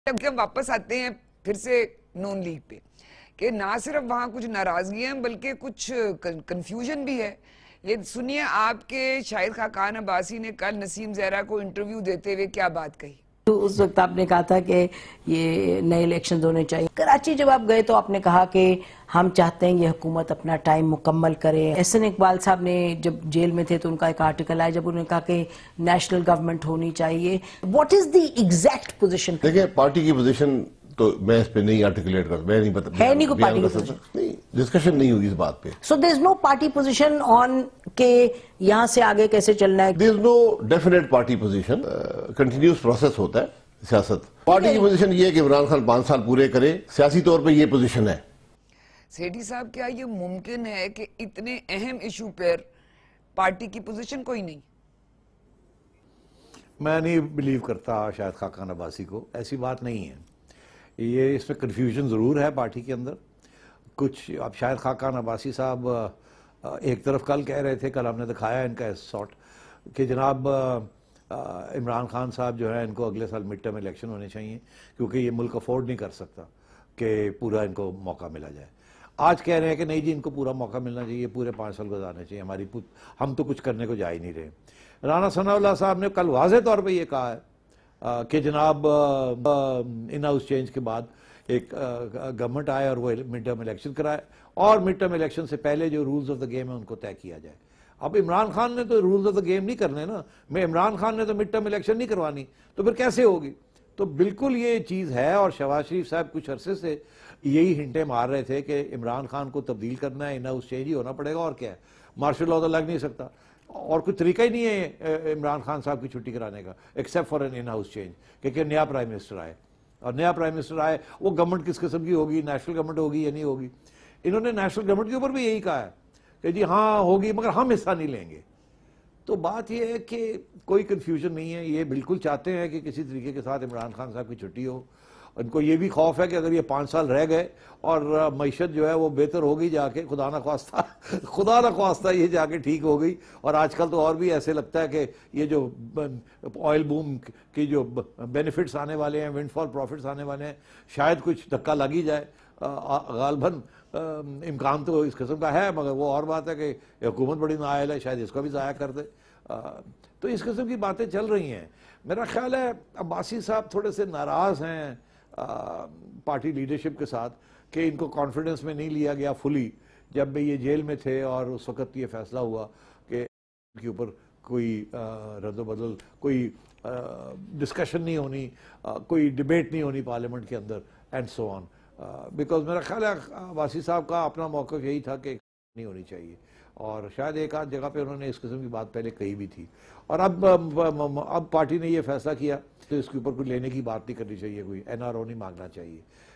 جب ہم واپس آتے ہیں پھر سے نون لیگ پہ کہ نہ صرف وہاں کچھ ناراضگی ہیں بلکہ کچھ کنفیوژن بھی ہے. یہ سنیے آپ کے شاہد خاقان عباسی نے کل نسیم زہرا کو انٹرویو دیتے ہوئے کیا بات کہی. اس وقت آپ نے کہا تھا کہ یہ نئے الیکشنز ہونے چاہیے. کراچی جب آپ گئے تو آپ نے کہا کہ ہم چاہتے ہیں یہ حکومت اپنا ٹائم مکمل کرے. احسن اقبال صاحب نے جب جیل میں تھے تو ان کا ایک آرٹیکل آیا جب انہوں نے کہا کہ نیشنل گورنمنٹ ہونی چاہیے. What is the exact position? دیکھیں پارٹی کی پوزیشن تو میں اس پہ نہیں آرٹیکولیٹ کرتا, میں نہیں پتا ہے نہیں کوئی پارٹی کی پوزیشن, نہیں ڈسکشن نہیں ہوئی اس بات پہ. سو دیر is know party position on کہ یہاں سے آگے کیسے چلنا ہے. There is no definite party position, continuous process ہوتا ہے سیاست. پارٹی کی پوزیشن یہ ہے کہ عمران خان 5 سال پورے کرے, سیاسی طور پہ یہ پوزیشن ہے. سیٹھی صاحب کیا یہ ممکن ہے کہ اتنے اہم ایشو پر پارٹی کی پوزیشن کوئی نہیں؟ میں نہیں بلیو کرتا شاہد خاقان عباسی کو, ایسی بات نہیں ہے. یہ اس میں کنفیوژن ضرور ہے پارٹی کے اندر کچھ. اب شاہد خاقان عباسی صاحب ایک طرف کل کہہ رہے تھے, کل ہم نے دکھایا ان کا سارٹ کہ جناب عمران خان صاحب جو ہے ان کو اگلے سال مڈ ٹرم الیکشن ہونے چاہیے کیونکہ یہ ملک افورڈ نہیں کر سکتا کہ پورا ان کو موقع ملا جائے. آج کہہ رہے ہیں کہ نہیں جی ان کو پورا موقع ملنا چاہیے, پورے 5 سال گزارنے چاہیے, ہم تو کچھ کرنے کو جا ہی نہیں رہے. رانا ثناء اللہ صاحب نے کل واضح طور پہ یہ کہا ہے کہ جناب ان ہاؤس چینج کے بعد ایک گورنمنٹ آئے اور وہ مڈ ٹرم الیکشن کرائے اور مڈ ٹرم الیکشن سے پہلے جو رولز آف دا گیم ہے ان کو طے کیا جائے. اب عمران خان نے تو رولز آف دا گیم نہیں کرنے نا, عمران خان نے تو مڈ ٹرم الیکشن نہیں کروانی, تو پھر کیسے ہوگی؟ تو بالکل یہ چیز ہے. اور شہباز شریف صاحب کچھ عرصے سے یہی ہنٹیں مار رہے تھے کہ عمران خان کو تبدیل کرنا ہے, ان ہاؤس چینج ہی ہونا پڑے گا, اور کیا ہے, مارشل لاء تو لگ نہیں سکتا اور کوئی طریقہ ہی نہیں ہے عمران خان صاحب کی چھٹی کرانے کا except for an in house change کہ نیا پرائم منسٹر آئے. اور نیا پرائم منسٹر آئے وہ گورنمنٹ کس قسم کی ہوگی, نیشنل گورنمنٹ ہوگی یا نہیں ہوگی. انہوں نے نیشنل گورنمنٹ کے اوپر بھی یہی کہا ہے کہ جی ہاں ہوگی مگر ہم حصہ نہیں لیں گے. تو بات یہ ہے کہ کوئی کنفیوژن نہیں ہے. یہ بالکل چاہتے ہیں کہ کسی طریقے کے ساتھ عمران خان صاحب کی چھٹی ہو. ان کو یہ بھی خوف ہے کہ اگر یہ 5 سال رہ گئے اور معیشت جو ہے وہ بہتر ہوگی جا کے, خدا نہ خواستہ یہ جا کے ٹھیک ہو گئی. اور آج کل تو اور بھی ایسے لگتا ہے کہ یہ جو آئل بوم کی جو بینیفٹس آنے والے ہیں, ونڈ فال پروفٹس آنے والے ہیں, شاید کچھ دھکا لگ ہی جائے. غالباً امکان تو اس قسم کا ہے, مگر وہ اور بات ہے کہ حکومت بڑی نااہل ہے, شاید اس کو بھی ضائع کر دے. تو اس قسم کی باتیں چل رہی ہیں. میرا خیال ہے عباسی صاحب تھوڑے سے ناراض ہیں پارٹی لیڈرشپ کے ساتھ کہ ان کو کانفیڈنس میں نہیں لیا گیا فلی جب یہ جیل میں تھے, اور اس وقت یہ فیصلہ ہوا کہ ان کے اوپر کوئی رد و بدل, کوئی ڈسکشن نہیں ہونی, کوئی ڈیبیٹ نہیں ہونی پارلیمنٹ کے اندر اینڈ سو آن. بیکاز میرا خیال ہے عباسی صاحب کا اپنا موقف یہی تھا کہ نہیں ہونی چاہیے, اور شاید ایک آدھ جگہ پہ انہوں نے اس قسم کی بات پہلے کہی بھی تھی. اور اب پارٹی نے یہ فیصلہ کیا تو اس کے اوپر کوئی لینے کی بات نہیں کرنی چاہیے, کوئی این آر او نہیں مانگنا چاہیے,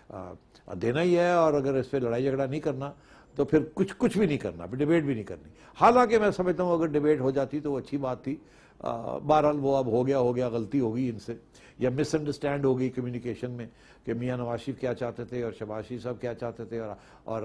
دینا ہی ہے. اور اگر اس پہ لڑائی جھگڑا نہیں کرنا تو پھر کچھ بھی نہیں کرنا, پھر ڈیبیٹ بھی نہیں کرنی. حالانکہ میں سمجھتا ہوں اگر ڈیبیٹ ہو جاتی تو وہ اچھی بات تھی. بہرحال وہ اب ہو گیا, غلطی ہوگی ان سے, یا مس انڈرسٹینڈ ہوگی کمیونیکیشن میں کہ میاں نواز شریف کیا چاہتے تھے اور شہباز شریف صاحب کیا چاہتے تھے, اور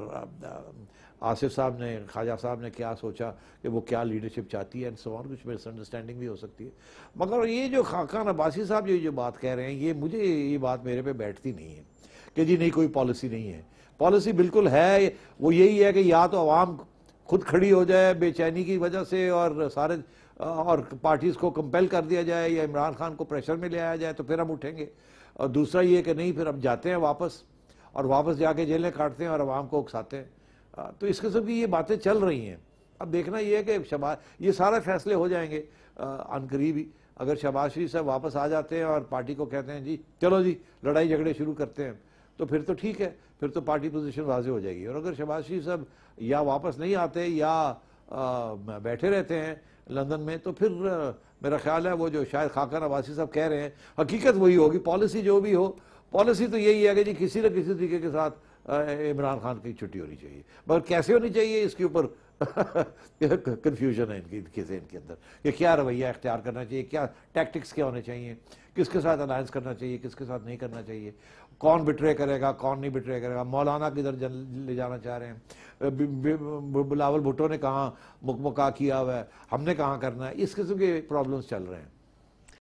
آصف صاحب نے, خواجہ صاحب نے کیا سوچا کہ وہ کیا لیڈرشپ چاہتی ہے, اینڈ سو آن. کچھ مس انڈرسٹینڈنگ بھی ہو سکتی ہے. مگر یہ جو خاقان عباسی صاحب جو بات کہہ رہے ہیں, یہ بات میرے پہ بیٹھتی نہیں ہے کہ جی نہیں کوئی پالیسی نہیں ہے. پالیسی بالکل ہے. وہ یہی ہے کہ یا تو عوام خود کھڑی ہو جائے بے چینی کی وجہ سے اور پارٹیز کو کمپیل کر دیا جائے, یا عمران خان کو پریشر میں لے آیا جائے تو پھر ہم اٹھیں گے. اور دوسرا یہ کہ نہیں پھر ہم جاتے ہیں واپس جا کے جیلیں کاٹتے ہیں اور عوام کو اکساتے ہیں. تو اس قسم کی یہ باتیں چل رہی ہیں. اب دیکھنا یہ ہے کہ یہ سارے فیصلے ہو جائیں گے عن قریب ہی. اگر شہباز شریف صاحب واپس آ جاتے ہیں اور پارٹی کو کہتے ہیں جی چلو جی لڑائی جھگڑے شروع کرتے ہیں, تو پھر تو ٹھیک ہے, پھر تو پارٹی پوزیشن واضح ہو جائے گی. اور اگر شہباز شریف صاحب یا واپس نہیں آتے یا بیٹھے رہتے ہیں لندن میں, تو پھر میرا خیال ہے وہ جو شاید خاقان عباسی صاحب کہہ رہے ہیں حقیقت وہی ہوگی. پالیسی جو بھی ہو, پالیسی تو یہی ہے کہ جی کسی نہ کسی طریقے کے ساتھ عمران خان کی چھٹی ہونی چاہیے. مگر کیسے ہونی چاہیے اس کے اوپر کنفیوژن ہے ان کے اندر کہ کیا رویہ اختیار کرنا چاہیے, کیا ٹیکٹکس کیا ہونے چاہیے, کس کے ساتھ الائنس کرنا چاہیے, کس کے ساتھ نہیں کرنا چاہیے, کون بٹرے کرے گا کون نہیں بٹرے کرے گا, مولانا کدھر لے جانا چاہ رہے ہیں, بلاول بھٹو نے کہاں مکمکا کیا ہوا ہے, ہم نے کہاں کرنا ہے. اس قسم کے پرابلمز چل رہے ہیں.